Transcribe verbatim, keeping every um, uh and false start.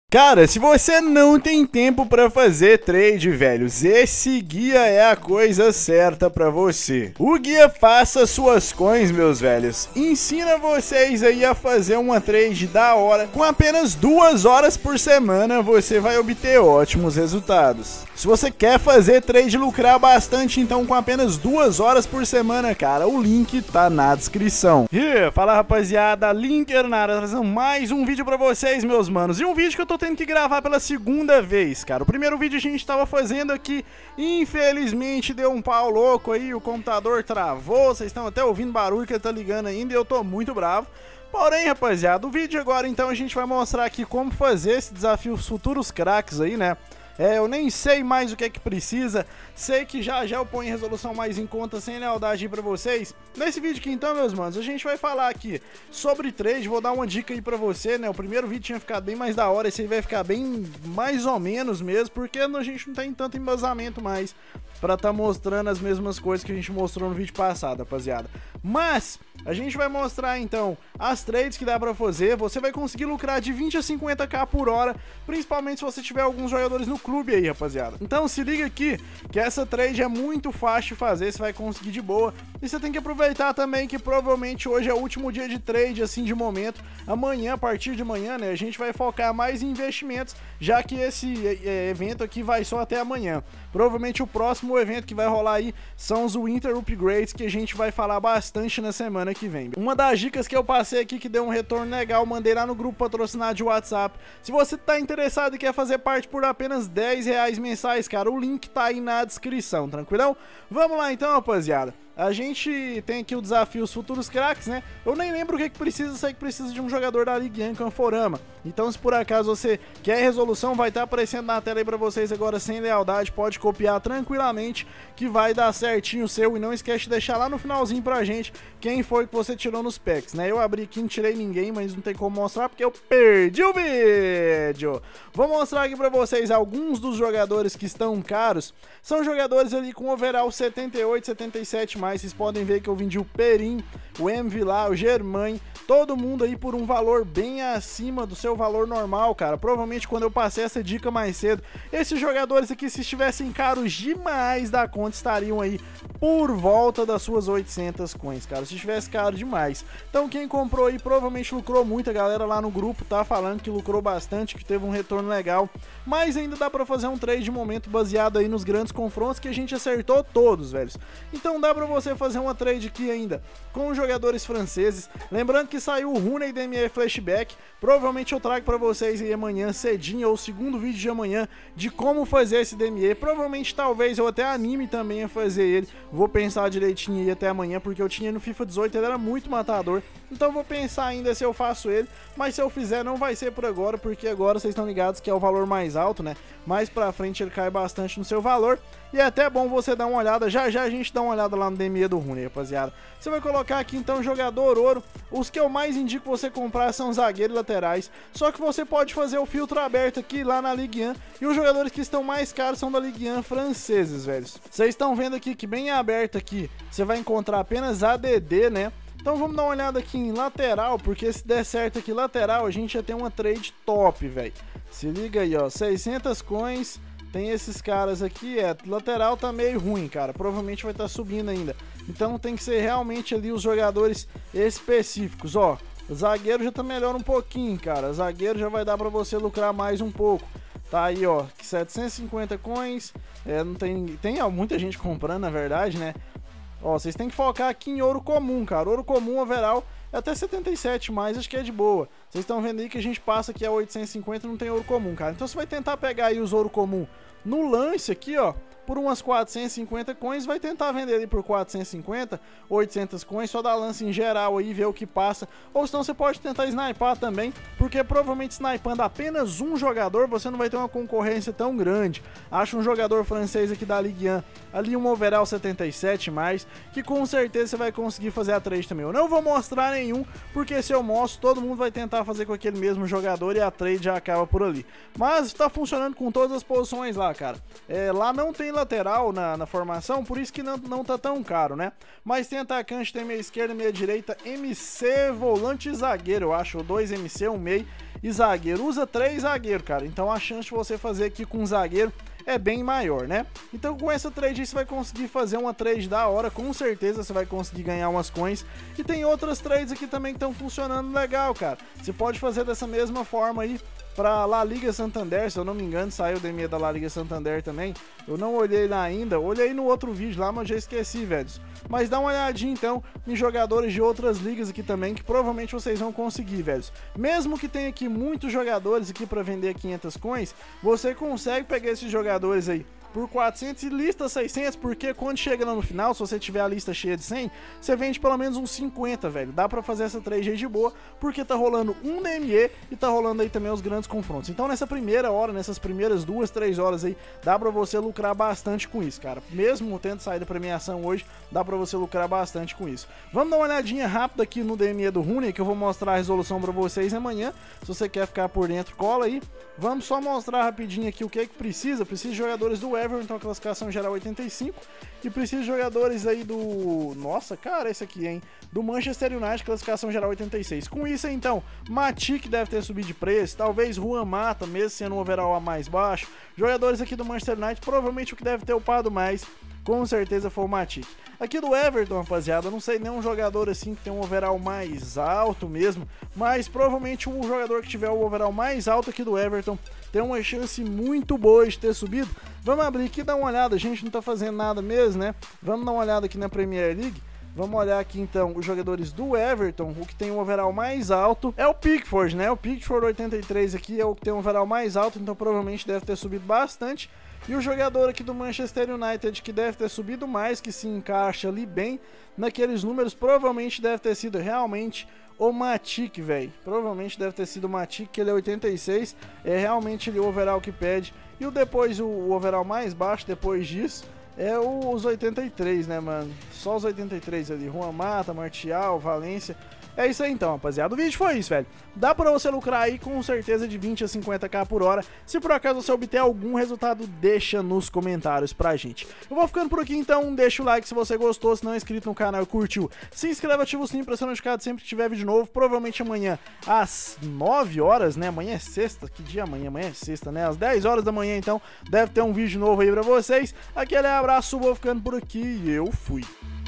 Cara, se você não tem tempo pra fazer trade, velhos, esse guia é a coisa certa pra você. O guia Faça Suas Coins, meus velhos, ensina vocês aí a fazer uma trade da hora. Com apenas duas horas por semana, você vai obter ótimos resultados. Se você quer fazer trade e lucrar bastante, então com apenas duas horas por semana, cara, o link tá na descrição. E yeah, fala rapaziada, Linker na área, trazendo mais um vídeo pra vocês, meus manos. E um vídeo que eu tô tendo que gravar pela segunda vez, cara. O primeiro vídeo a gente tava fazendo aqui, infelizmente deu um pau louco aí, o computador travou, vocês estão até ouvindo barulho que ele tá ligando ainda e eu tô muito bravo. Porém, rapaziada, o vídeo agora então a gente vai mostrar aqui como fazer esse desafio os futuros craques aí, né? É, eu nem sei mais o que é que precisa, sei que já já eu ponho resolução mais em conta, sem lealdade aí pra vocês. Nesse vídeo aqui então, meus manos, a gente vai falar aqui sobre trade, vou dar uma dica aí pra você, né? O primeiro vídeo tinha ficado bem mais da hora, esse aí vai ficar bem mais ou menos mesmo, porque a gente não tem tanto embasamento mais pra tá mostrando as mesmas coisas que a gente mostrou no vídeo passado, rapaziada. Mas a gente vai mostrar então as trades que dá pra fazer, você vai conseguir lucrar de vinte a cinquenta k por hora, principalmente se você tiver alguns jogadores no clube aí, rapaziada. Então se liga aqui, que essa trade é muito fácil de fazer, você vai conseguir de boa. E você tem que aproveitar também que provavelmente hoje é o último dia de trade, assim, de momento. Amanhã, a partir de amanhã, né, a gente vai focar mais em investimentos, já que esse é, evento aqui vai só até amanhã. Provavelmente o próximo evento que vai rolar aí são os Winter Upgrades, que a gente vai falar bastante na semana que vem. Uma das dicas que eu passei aqui que deu um retorno legal, mandei lá no grupo patrocinado de WhatsApp. Se você tá interessado e quer fazer parte por apenas dez reais mensais, cara, o link tá aí na descrição, tranquilão? Vamos lá então, rapaziada. A gente tem aqui o desafio Os Futuros Craques, né? Eu nem lembro o que que precisa, sei que precisa de um jogador da Ligue um Canforama. Então se por acaso você quer resolução, vai estar aparecendo na tela aí pra vocês agora sem lealdade. Pode copiar tranquilamente que vai dar certinho o seu. E não esquece de deixar lá no finalzinho pra gente quem foi que você tirou nos packs, né? Eu abri aqui, não tirei ninguém, mas não tem como mostrar porque eu perdi o vídeo. Vou mostrar aqui pra vocês alguns dos jogadores que estão caros. São jogadores ali com overall setenta e oito, setenta e sete mais. Vocês podem ver que eu vendi o Perim, o Envy lá, o Germain, todo mundo aí por um valor bem acima do seu valor normal, cara. Provavelmente quando eu passei essa dica mais cedo, esses jogadores aqui, se estivessem caros demais da conta, estariam aí por volta das suas oitocentas coins, cara. Se estivesse caro demais. Então quem comprou aí provavelmente lucrou muito. A galera lá no grupo tá falando que lucrou bastante, que teve um retorno legal. Mas ainda dá pra fazer um trade de momento baseado aí nos grandes confrontos que a gente acertou todos, velhos. Então dá pra você fazer uma trade aqui ainda com jogadores franceses. Lembrando que saiu o Rooney D M E Flashback. Provavelmente eu trago pra vocês aí amanhã cedinho, ou o segundo vídeo de amanhã, de como fazer esse D M E. Provavelmente, talvez, eu até anime também a fazer ele. Vou pensar direitinho aí até amanhã, porque eu tinha no FIFA dezoito, ele era muito matador. Então vou pensar ainda se eu faço ele, mas se eu fizer não vai ser por agora, porque agora vocês estão ligados que é o valor mais alto, né? Mais pra frente ele cai bastante no seu valor. E é até bom você dar uma olhada, já já a gente dá uma olhada lá no D M E do Rooney, rapaziada. Você vai colocar aqui então jogador ouro. Os que eu mais indico você comprar são zagueiros laterais. Só que você pode fazer o filtro aberto aqui lá na Ligue um. E os jogadores que estão mais caros são da Ligue um franceses, velhos. Vocês estão vendo aqui que bem aberto aqui, você vai encontrar apenas A D D, né? Então vamos dar uma olhada aqui em lateral, porque se der certo aqui lateral, a gente já tem uma trade top, velho. Se liga aí, ó, seiscentas coins, tem esses caras aqui, é, lateral tá meio ruim, cara, provavelmente vai estar tá subindo ainda. Então tem que ser realmente ali os jogadores específicos, ó. Zagueiro já tá melhor um pouquinho, cara, zagueiro já vai dar pra você lucrar mais um pouco. Tá aí, ó, setecentos e cinquenta coins, é, não tem, tem muita gente comprando, na verdade, né? Ó, vocês têm que focar aqui em ouro comum, cara. Ouro comum, overall, é até setenta e sete mais, acho que é de boa. Vocês estão vendo aí que a gente passa aqui a oitocentos e cinquenta, não tem ouro comum, cara. Então você vai tentar pegar aí os ouro comum no lance aqui, ó, por umas quatrocentos e cinquenta coins, vai tentar vender ele por quatrocentos e cinquenta, oitocentas coins, só dá lance em geral aí, ver o que passa. Ou senão você pode tentar snipar também, porque provavelmente snipando apenas um jogador, você não vai ter uma concorrência tão grande. Acha um jogador francês aqui da Ligue um, ali um overall setenta e sete mais, que com certeza você vai conseguir fazer a trade também. Eu não vou mostrar nenhum, porque se eu mostro, todo mundo vai tentar fazer com aquele mesmo jogador e a trade já acaba por ali. Mas tá funcionando com todas as posições lá, cara. É, lá não tem lateral na, na formação, por isso que não, não tá tão caro, né? Mas tem atacante, tem meia esquerda, meia direita, M C, volante e zagueiro, eu acho, dois M C, um meio e zagueiro. Usa três zagueiros, cara, então a chance de você fazer aqui com um zagueiro é bem maior, né? Então com essa trade aí você vai conseguir fazer uma trade da hora, com certeza você vai conseguir ganhar umas coins. E tem outras trades aqui também que estão funcionando legal, cara. Você pode fazer dessa mesma forma aí para La Liga Santander, se eu não me engano, saiu o D M E da La Liga Santander também. Eu não olhei lá ainda, olhei no outro vídeo lá, mas já esqueci, velhos. Mas dá uma olhadinha então em jogadores de outras ligas aqui também, que provavelmente vocês vão conseguir, velhos. Mesmo que tenha aqui muitos jogadores aqui para vender quinhentas coins, você consegue pegar esses jogadores aí por quatrocentos e lista seiscentos, porque quando chega lá no final, se você tiver a lista cheia de cem, você vende pelo menos uns cinquenta, velho. Dá pra fazer essa trade aí de boa, porque tá rolando um D M E e tá rolando aí também os grandes confrontos. Então nessa primeira hora, nessas primeiras duas, três horas aí, dá pra você lucrar bastante com isso, cara. Mesmo tendo saído da premiação hoje, dá pra você lucrar bastante com isso. Vamos dar uma olhadinha rápida aqui no D M E do Rooney, que eu vou mostrar a resolução pra vocês amanhã. Se você quer ficar por dentro, cola aí. Vamos só mostrar rapidinho aqui o que é que precisa. Precisa de jogadores do Everton, a classificação geral oitenta e cinco, e precisa de jogadores aí do... Nossa, cara, esse aqui, hein? Do Manchester United, classificação geral oitenta e seis. Com isso, então, Matip deve ter subido de preço, talvez Juan Mata, mesmo sendo um overall a mais baixo. Jogadores aqui do Manchester United, provavelmente o que deve ter upado mais, com certeza foi o Matip. Aqui do Everton, rapaziada, não sei nenhum jogador assim que tem um overall mais alto mesmo, mas provavelmente um jogador que tiver o overall mais alto aqui do Everton tem uma chance muito boa de ter subido. Vamos abrir aqui e dar uma olhada, a gente não tá fazendo nada mesmo, né? Vamos dar uma olhada aqui na Premier League. Vamos olhar aqui então os jogadores do Everton. O que tem um overall mais alto é o Pickford, né? O Pickford oitenta e três aqui é o que tem um overall mais alto, então provavelmente deve ter subido bastante. E o jogador aqui do Manchester United que deve ter subido mais, que se encaixa ali bem naqueles números, provavelmente deve ter sido realmente o Matip, velho. Provavelmente deve ter sido o Matip, que ele é oitenta e seis, é realmente ele o overall que pede. E o depois o, o overall mais baixo depois disso é o, os oitenta e três, né, mano? Só os oitenta e três ali, Juan Mata, Martial, Valência. É isso aí então, rapaziada. O vídeo foi isso, velho. Dá pra você lucrar aí com certeza de vinte a cinquenta k por hora. Se por acaso você obter algum resultado, deixa nos comentários pra gente. Eu vou ficando por aqui então. Deixa o like se você gostou. Se não é inscrito no canal e curtiu, se inscreve, ativa o sininho pra ser notificado sempre que tiver vídeo novo. Provavelmente amanhã às nove horas, né? Amanhã é sexta. Que dia amanhã? Amanhã é sexta, né? Às dez horas da manhã então. Deve ter um vídeo novo aí pra vocês. Aquele abraço, vou ficando por aqui e eu fui.